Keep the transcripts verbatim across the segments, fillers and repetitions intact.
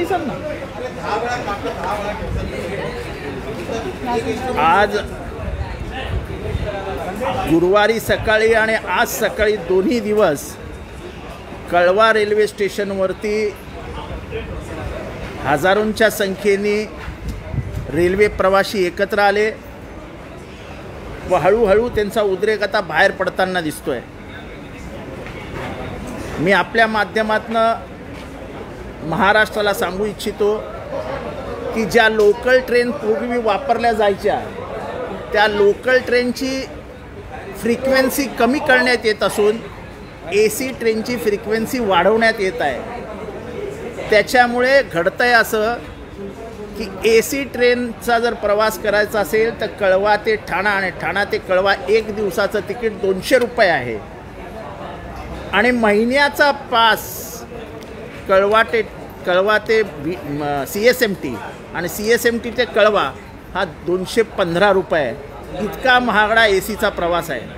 Cancel ना. आज गुरुवारी सकाळी आणि आज सकाळी दोन्ही दिवस कळवा रेल्वे स्टेशनवरती हजारोंच्या संख्येने रेल्वे प्रवासी एकत्र आले व हळूहळू त्यांचा उद्रेक आता बाहेर पडताना दिसतोय. मी आपल्या माध्यमातून महाराष्ट्राला सांगू इच्छितो की ज्या लोकल ट्रेन पूर्वी वापरल्या जायच्या त्या लोकल ट्रेनची फ्रिक्वेन्सी कमी करण्यात येत असून ए सी ट्रेनची फ्रिक्वेन्सी वाढवण्यात येत आहे. त्याच्यामुळे घडतंय असं की ए सी ट्रेनचा जर प्रवास करायचा असेल तर कळवा ते ठाणा आणि ठाणा ते कळवा एक दिवसाचं तिकीट दोनशे रुपये आहे आणि महिन्याचा पास कळवा ते कळवा ते सी एस एम टी आणि सी एस एम टी ते कळवा हा दोनशे पंधरा रुपये आहे. इतका महागडा ए सीचा प्रवास आहे.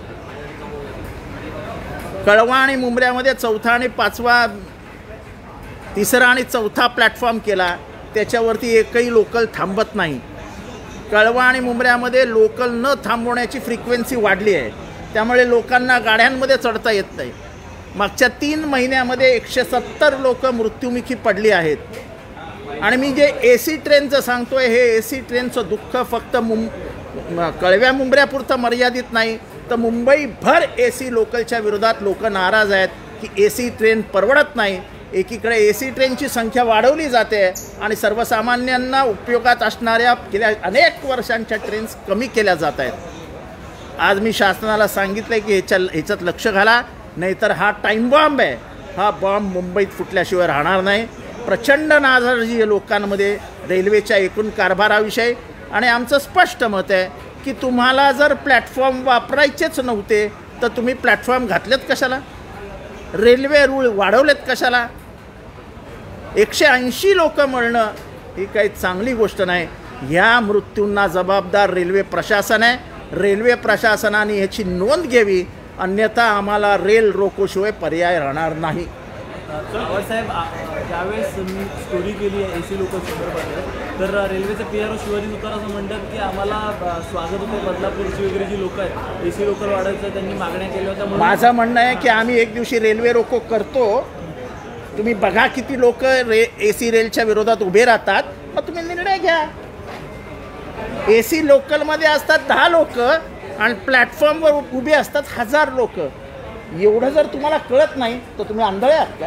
कळवा आणि मुंब्र्यामध्ये चौथा आणि पाचवा तिसरा आणि चौथा प्लॅटफॉर्म केला, त्याच्यावरती एकही लोकल थांबत नाही. कळवा आणि मुंब्र्यामध्ये लोकल न थांबवण्याची फ्रिक्वेन्सी वाढली आहे, त्यामुळे लोकांना गाड्यांमध्ये चढता येत नाही. मागच्या तीन महिन्यामध्ये एकशे सत्तर लोक मृत्युमुखी पडली आहेत. आणि मी जे ए सी ट्रेनचं सांगतोय हे ए सी ट्रेनचं दुःख फक्त मुं कळव्या मुंब्र्यापुरतं मर्यादित नाही तर मुंबईभर ए सी लोकलच्या विरोधात लोक नाराज आहेत की ए सी ट्रेन परवडत नाही. एकीकडे ए सी ट्रेनची संख्या वाढवली जाते आणि सर्वसामान्यांना उपयोगात असणाऱ्या गेल्या अनेक वर्षांच्या ट्रेन्स कमी केल्या जात आहेत. आज मी शासनाला सांगितलं की ह्याच्या ह्याच्यात लक्ष घाला, नाहीतर हा टाईम बॉम्ब आहे, हा बॉम्ब मुंबईत फुटल्याशिवाय राहणार नाही. प्रचंड नाराजी आहे लोकांमध्ये रेल्वेच्या एकूण कारभाराविषयी आणि आमचं स्पष्ट मत आहे की तुम्हाला जर प्लॅटफॉर्म वापरायचेच नव्हते तर तुम्ही प्लॅटफॉर्म घातलेत कशाला, रेल्वे रूळ वाढवलेत कशाला. एकशे ऐंशी लोक मरणं ही काही चांगली गोष्ट नाही. ह्या मृत्यूंना जबाबदार रेल्वे प्रशासन आहे. रेल्वे प्रशासनाने ह्याची नोंद घ्यावी, अन्यथा आम्हाला रेल रोकोशिवाय पर्याय राहणार नाही. साहेब, ज्यावेळेस मी स्टोरी केली आहे ए सी लोकल संदर्भात, तर रेल्वेचे P R O Shivaji Sutar असं म्हणतात की आम्हाला स्वागत होतं बदलापूरची वगैरे जी लोक आहेत ए सी लोकल वाढायचं त्यांनी मागण्या केल्या होत्या. माझं म्हणणं आहे की आम्ही एक दिवशी रेल्वे रोको करतो. तुम्ही बघा किती लोक रे ए सी रेलच्या विरोधात उभे राहतात, मग तुम्ही निर्णय घ्या. ए सी लोकलमध्ये असतात दहा लोक आणि प्लॅटफॉर्मवर उभे असतात हजार लोक. एवढं जर तुम्हाला कळत नाही तर तुम्ही आंधळे आहात का.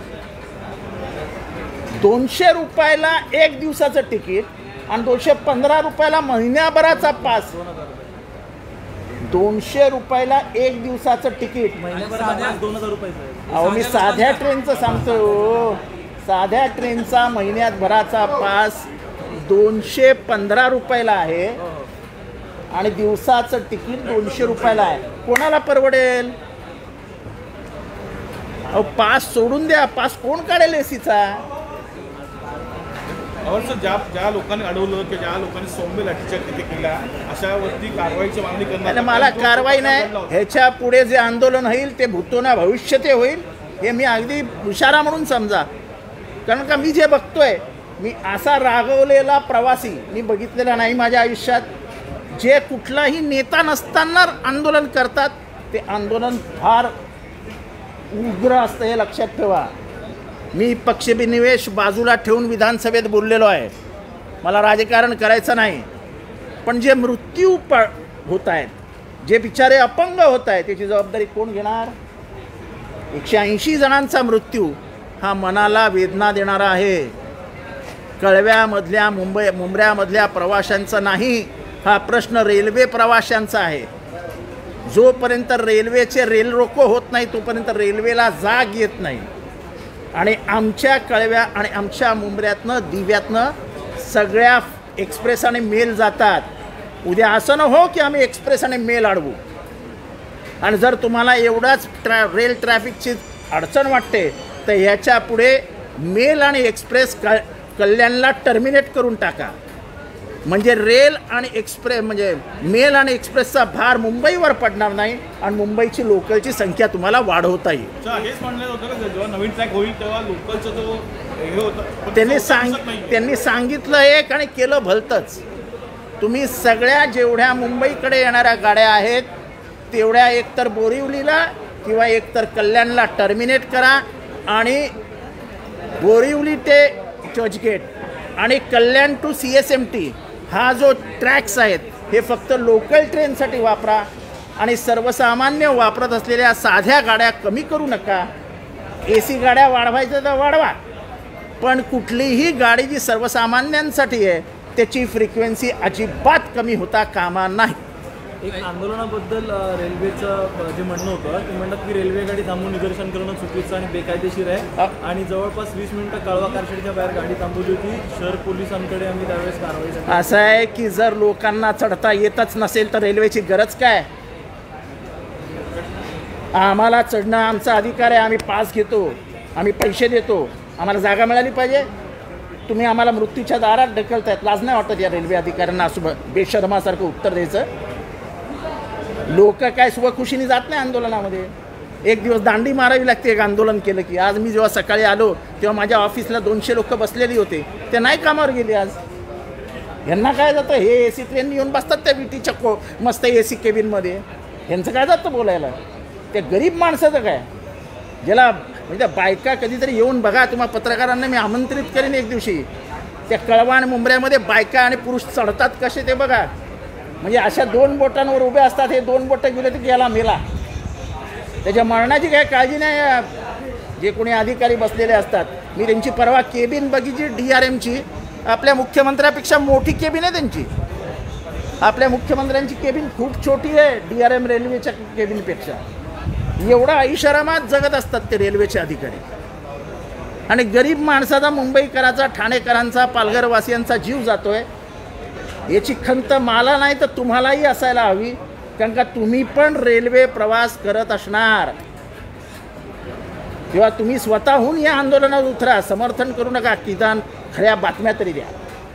दोनशे रुपयाला एक दिवसाचं तिकीट आणि दोनशे पंधरा रुपयाला महिन्याभराचा पास. दोनशे रुपयाला एक दिवसाचं तिकीट, दोन हजार रुपये. अहो मी साध्या ट्रेनचं सांगतो, साध्या ट्रेनचा महिन्यात भराचा पास दोनशे पंधरा रुपयाला आहे आणि दिवसाचं तिकीट दोनशे रुपयाला आहे. कोणाला परवडेल. अहो पास सोडून द्या, पास कोण काढेल एसीचा. अवश्य ज्या ज्या लोकांनी अडवलं की ज्या लोकांनी सौम्य लाठीचार्ज तिथे केला अशावरती कारवाईची मागणी करणार. मला कारवाई नाही, ह्याच्या पुढे जे आंदोलन होईल ते भूतोना भविष्य ते होईल हे मी अगदी इशारा म्हणून समजा. कारण का मी जे बघतोय, मी असा रागवलेला प्रवासी मी बघितलेला नाही माझ्या आयुष्यात. जे कुठलाही नेता नसताना आंदोलन करतात ते आंदोलन फार उग्र असतं, हे लक्षात ठेवा. मी पक्षविनिवेश बाजूला ठेवून विधानसभेत बोललेलो आहे, मला राजकारण करायचं नाही. पण जे मृत्यू प होत आहेत, जे बिचारे अपंग होत आहेत, त्याची जबाबदारी कोण घेणार. एकशे ऐंशी जणांचा मृत्यू हा मनाला वेदना देणारा आहे. कळव्यामधल्या मुंबई मुंब्र्यामधल्या प्रवाशांचा नाही, हा प्रश्न रेल्वे प्रवाशांचा आहे. जोपर्यंत रेल्वेचे रेल रोको होत नाही तोपर्यंत रेल्वेला जाग येत नाही. आणि आमच्या कळव्या आणि आमच्या मुंब्र्यातनं दिव्यातनं सगळ्या एक्सप्रेस आणि मेल जातात. उद्या असं न हो की आम्ही एक्सप्रेस आणि मेल अडवू. आणि जर तुम्हाला एवढाच ट्रॅ रेल ट्रॅफिकची अडचण वाटते तर ह्याच्या पुढे मेल आणि एक्सप्रेस क कल्याणला टर्मिनेट करून टाका. म्हणजे रेल आणि एक्सप्रेस म्हणजे मेल आणि एक्सप्रेसचा भार मुंबईवर पडणार नाही आणि मुंबईची लोकलची संख्या तुम्हाला वाढवता येईल. अच्छा, हेच म्हणणं होतं का जेव्हा नवीन ट्रॅक होईल तेव्हा लोकलचं जो हे होतं पण त्यांनी तसं सांग दिसत नाही. त्यांनी सांगितलं एक आणि केलं भलतंच. तुम्ही सगळ्या जेवढ्या मुंबईकडे येणाऱ्या गाड्या आहेत तेवढ्या एकतर बोरिवलीला किंवा एकतर कल्याणला टर्मिनेट करा आणि बोरिवली ते चर्चगेट आणि Kalyan to C S M T हा जो ट्रॅक्स आहेत हे फक्त लोकल ट्रेनसाठी वापरा आणि सर्वसामान्य वापरत असलेल्या साध्या गाड्या कमी करू नका. ए सी गाड्या वाढवायचं तर वाढवा, पण कुठलीही गाडी जी सर्वसामान्यांसाठी आहे त्याची फ्रिक्वेन्सी अजिबात कमी होता कामा नाही. एक आंदोलनाबद्दल अ, रेल्वेचं अ, जे म्हणणं होतं ते म्हणतात की रेल्वे गाडी थांबून निदर्शन करणं चुकीचं आणि बेकायदेशीर आहे आणि जवळपास वीस मिनिटं कळवा कारशेडच्या बाहेर गाडी थांबवली होती. शहर पोलिसांकडे आम्ही त्यावेळेस कारवाई. असं आहे की जर लोकांना चढता येतच नसेल तर रेल्वेची गरज काय? आम्हाला चढणं आमचा अधिकार आहे, आम्ही पास घेतो, आम्ही पैसे देतो, आम्हाला जागा मिळाली पाहिजे. तुम्ही आम्हाला मृत्यूच्या दारात ढकलतायत. लाज नाही वाटत या रेल्वे अधिकाऱ्यांना असं बेशर्मासारखं उत्तर द्यायचं? लोक काय स्वखुशीने जात नाही आंदोलनामध्ये. एक दिवस दांडी मारावी लागते एक आंदोलन केलं की. आज मी जेव्हा सकाळी आलो तेव्हा माझ्या ऑफिसला दोनशे लोक बसलेली होते, ते नाही कामावर गेले आज. यांना काय जातं, हे ए सी ट्रेन येऊन बसतात त्या विटीच्या को मस्त ए सी केबिनमध्ये. यांचं काय जातं बोलायला? त्या गरीब माणसाचं काय? ज्याला म्हणजे बायका कधीतरी येऊन बघा, तुम्हाला पत्रकारांना मी आमंत्रित करेन एक दिवशी. त्या कळवा आणि मुंबऱ्यामध्ये बायका आणि पुरुष चढतात कसे ते बघा. म्हणजे अशा दोन बोटांवर उभे असतात, हे दोन बोटं गेले तर गेला मेला. त्याच्या मरणाची काही काळजी नाही. जे कोणी अधिकारी बसलेले असतात, मी त्यांची परवा केबिन बघितली डी आर एमची. आपल्या मुख्यमंत्र्यापेक्षा मोठी केबिन आहे त्यांची. आपल्या मुख्यमंत्र्यांची केबिन खूप छोटी आहे डी आर एम रेल्वेच्या केबिनपेक्षा. एवढा ऐषारामात जगत असतात ते रेल्वेचे अधिकारी. आणि गरीब माणसाचा, मुंबईकराचा, ठाणेकरांचा, पालघरवासियांचा जीव जातोय याची खंत मला नाही तर तुम्हालाही असायला हवी. कारण का तुम्ही पण रेल्वे प्रवास करत असणार किंवा तुम्ही स्वतःहून या आंदोलनात उतरा. समर्थन करू नका, किदान खऱ्या बातम्या तरी द्या.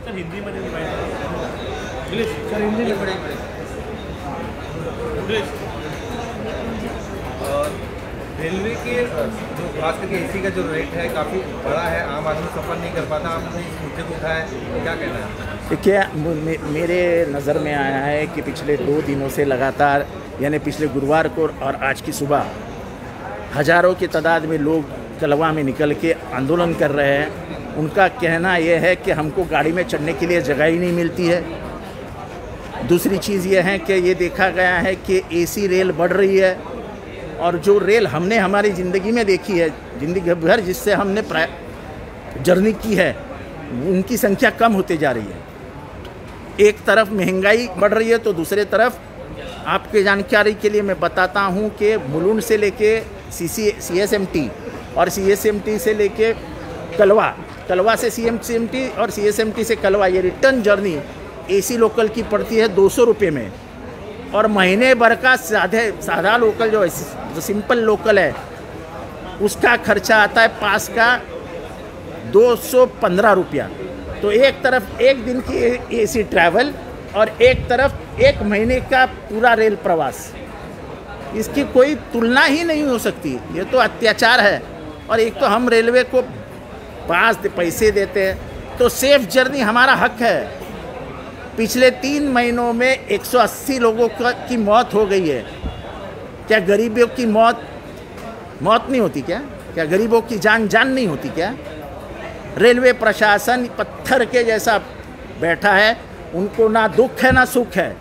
रेलवे के जो खास करके एसी का जो रेट है काफ़ी बड़ा है, आम आदमी सफ़र नहीं कर पाता. आपने इस मुद्दे को उठाया है, क्या कहना है? देखिए, मे, मेरे नज़र में आया है कि पिछले दो दिनों से लगातार, यानी पिछले गुरुवार को और आज की सुबह हज़ारों की तादाद में लोग कलवा में निकल के आंदोलन कर रहे हैं. उनका कहना यह है कि हमको गाड़ी में चढ़ने के लिए जगह ही नहीं मिलती है. दूसरी चीज़ ये है कि ये देखा गया है कि एसी रेल बढ़ रही है और जो रेल हमने हमारी ज़िंदगी में देखी है, ज़िंदगी भर जिससे हमने जर्नी की है, उनकी संख्या कम होते जा रही है. एक तरफ महंगाई बढ़ रही है तो दूसरे तरफ आपके जानकारी के लिए मैं बताता हूँ कि मुलुंड से लेके C C C S M T और सी एस एम टी से लेके कलवा, कलवा से C M C M T और सी एस एम टी से कलवा, ये रिटर्न जर्नी एसी लोकल की पड़ती है दो सौ रुपये में. और महीने भर का साधे सादा लोकल जो है, जो सिंपल लोकल है, उसका खर्चा आता है पास का दो सौ पंद्रह रुपया. तो एक तरफ एक दिन की एसी ट्रैवल और एक तरफ एक महीने का पूरा रेल प्रवास. इसकी कोई तुलना ही नहीं हो सकती. ये तो अत्याचार है. और एक तो हम रेलवे को पास पैसे देते हैं, तो सेफ जर्नी हमारा हक है. पिछले तीन महीनों में एक सौ अस्सी लोगों की मौत हो गई है. क्या गरीबों की मौत मौत नहीं होती क्या? क्या गरीबों की जान जान नहीं होती क्या? रेलवे प्रशासन पत्थर के जैसा बैठा है. उनको ना दुख है ना सुख है.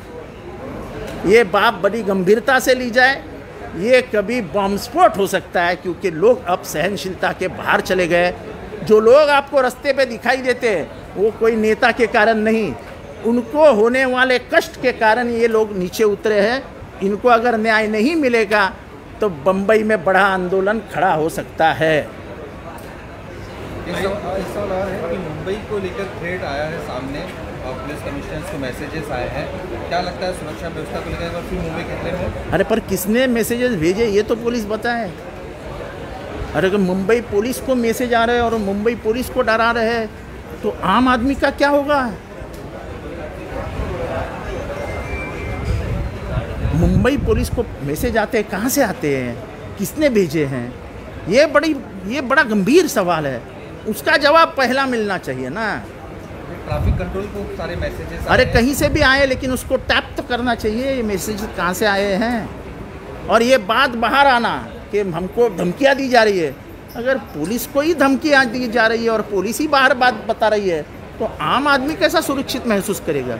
ये बात बड़ी गंभीरता से ली जाए. ये कभी बम स्फोट हो सकता है क्योंकि लोग अब सहनशीलता के बाहर चले गए. जो लोग आपको रास्ते पे दिखाई देते हैं वो कोई नेता के कारण नहीं, उनको होने वाले कष्ट के कारण ये लोग नीचे उतरे हैं. इनको अगर न्याय नहीं मिलेगा तो बम्बई में बड़ा आंदोलन खड़ा हो सकता है. एक सवाल और है कि मुंबई को लेकर थ्रेट आया है सामने और पुलिस कमिश्नर्स को मैसेजेस आए हैं. क्या लगता है सुरक्षा व्यवस्था को लेकर फिर मुंबई खतरे में? अरे पर किसने मैसेजेस भेजे ये तो पुलिस बताए. अरे अगर मुंबई पुलिस को मैसेज आ रहे हैं और मुंबई पुलिस को डरा रहे हैं तो आम आदमी का क्या होगा? मुंबई पुलिस को मैसेज आते हैं, कहाँ से आते हैं, किसने भेजे हैं, ये बड़ी ये बड़ा गंभीर सवाल है, उसका जवाब पहला मिलना चाहिए ना। ट्रैफिक कंट्रोल को सारे मैसेजेस अरे कहीं से भी आए लेकिन उसको टैप तो करना चाहिए, ये मैसेज कहाँ से आए हैं। और ये बात बाहर आना कि हमको धमकियाँ दी जा रही है, अगर पुलिस को ही धमकियाँ दी जा रही है और पुलिस ही बाहर बात बता रही है तो आम आदमी कैसा सुरक्षित महसूस करेगा।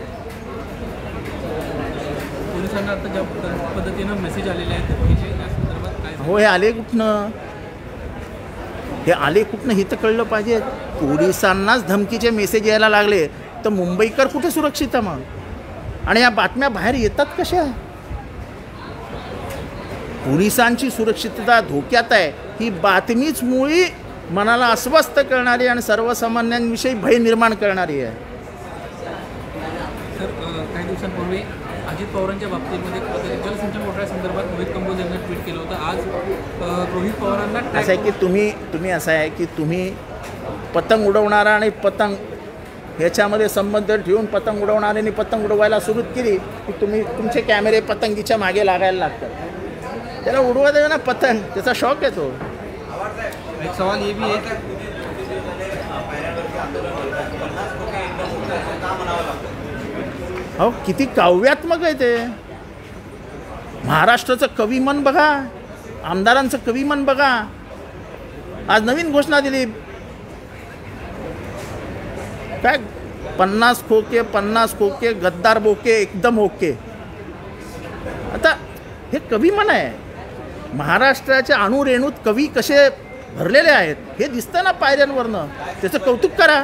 पोलिसांना आता ज्या पद्धतीनं मेसेज आलेले आहेत धमकीचे, त्या संदर्भात काय हो, हे आले कुठनं, हे आले कुठनं हे तर कळलं पाहिजे। पोलिसांनाच धमकीचे मेसेज यायला लागले तर मुंबईकर कुठे सुरक्षित आहे मग? आणि या बातम्या बाहेर येतात कशा? पोलिसांची सुरक्षितता धोक्यात आहे ही बातमीच मुळी मनाला अस्वस्थ करणारी आणि सर्वसामान्यांविषयी भय निर्माण करणारी आहे। सर काही दिवसांपूर्वी अजित पवारांच्या बाबतीमध्ये जलसिंचन घोटाळ्यासंदर्भात मोहित कंबोज यांनी ट्विट केलं होतं। आज रोहित पवारांना असं आहे की तुम्ही तुम्ही असं आहे की तुम्ही पतंग उडवणारा आणि पतंग ह्याच्यामध्ये संबंध ठेवून पतंग उडवणाऱ्यांनी पतंग उडवायला सुरू केली की तुम्ही तुमचे कॅमेरे पतंगीच्या मागे लागायला लागतात। त्याला उडवा दे ना पतंग, त्याचा शौक आहे तो। एक सवाल ये भी है कि हो किती काव्यात्मक आहे ते। महाराष्ट्राचं कविमन बघा, आमदारांचं कविमन बघा। आज नवीन घोषणा दिली, काय पन्नास खोके पन्नास खोके गद्दार बोके एकदम ओके। आता हे कविमन आहे, महाराष्ट्राच्या अणुरेणूत कवी कसे भरलेले आहेत हे दिसतं ना पायऱ्यांवरनं, त्याचं कौतुक करा।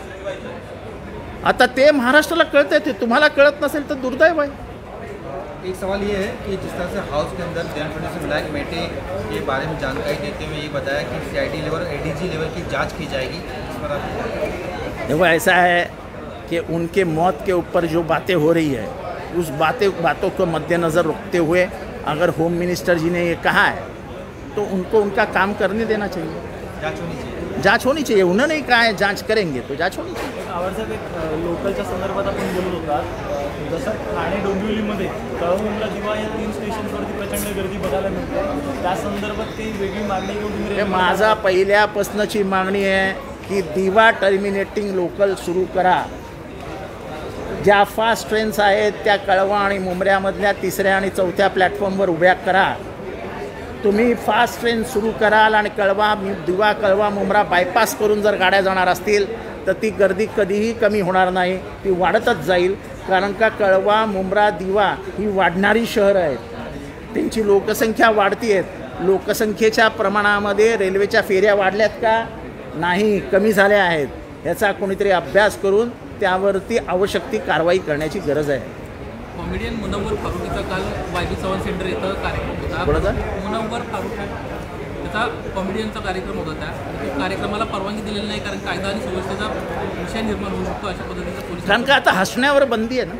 आता ते महाराष्ट्राला कळतंय, ते तुम्हाला कळत नसेल तर दुर्दैव आहे। एक सवाल ये है कि जिस तरह से हाउस के अंदर देवेंद्र फडणवीस विधायक मेटे के बारे में जानकारी देते हुए ये बताया कि सीआईडी लेवल और एडीजी लेवल की जांच की जाएगी, इस पर आप देखो ऐसा है कि उनके मौत के ऊपर जो बातें हो रही है उस बातें बातों को मद्देनज़र रखते हुए अगर होम मिनिस्टर जी ने ये कहा है तो उनको उनका काम करने देना चाहिए, जांच होनी चाहिए। जांच होनी चाहिए। उन्होंने कहा है जांच करेंगे तो जांच होनी चाहिए। आवडसाहेब एक लोकलच्या संदर्भात आपण बोलत होता, जसं ठाणे डोंबिवलीमध्ये कळवणला दिवा या तीन स्टेशनवरती प्रचंड गर्दी बघायला मिळते, त्या संदर्भात काही वेगळी मागणी घेऊन तुम्ही हे माझा पहिल्यापासूनची मागणी आहे की दिवा टर्मिनेटिंग लोकल सुरू करा। ज्या फास्ट ट्रेन्स आहेत त्या कळवा आणि मुंबऱ्यामधल्या तिसऱ्या आणि चौथ्या प्लॅटफॉर्मवर उभ्या करा। तुम्ही फास्ट ट्रेन सुरू कराल आणि कळवा दिवा कळवा मुंब्रा बायपास करून जर गाड्या जाणार असतील तर ती गर्दी कधीही कमी होणार नाही, ती वाढतच जाईल। कारण का कळवा मुंब्रा दिवा ही वाढणारी शहरं आहेत, त्यांची लोकसंख्या वाढती आहेत। लोकसंख्येच्या प्रमाणामध्ये रेल्वेच्या फेऱ्या वाढल्यात का? नाही, कमी झाल्या आहेत। याचा कोणीतरी अभ्यास करून त्यावरती आवश्यक ती कारवाई करण्याची गरज आहे। कॉमेडियन मुनव्वर फारुकीचा काल वाय बी चव्हाण सेंटर इथं कार्यक्रम होता। कोणाचा? मुनव्वर फारुक त्याचा कॉमेडियनचा कार्यक्रम होता, त्या कार्यक्रमाला परवानगी दिलेली नाही कारण कायदा आणि सुव्यवस्थेचा विषय निर्माण होऊ शकतो अशा पद्धतीचा पोलीस। कारण का आता हसण्यावर बंदी आहे ना,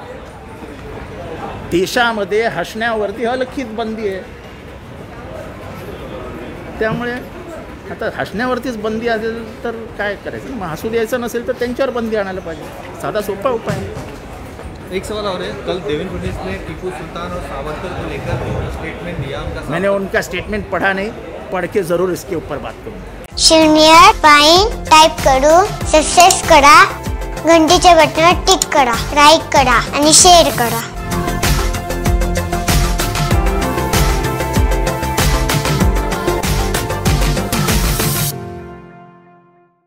देशामध्ये हसण्यावरती अलखित बंदी आहे। त्यामुळे आता हसण्यावरतीच बंदी असेल तर काय करायचं, मग हसू द्यायचं नसेल तर त्यांच्यावर बंदी आणायला पाहिजे, साधा सोपा उपाय आहे। एक सवाल और है, कल देवेंद्र फडणवीस ने टीपू सुल्तान और सावरकर को लेकर स्टेटमेंट दिया, उनका मैंने उनका स्टेटमेंट पढ़ा नहीं, पढ़ के ज़रूर इसके ऊपर बात करूँगा। शून्य पाइन टाइप करू, सक्सेस करा, घंटीच्या बटनावर टिक करा, लाईक करा आणि शेअर करा।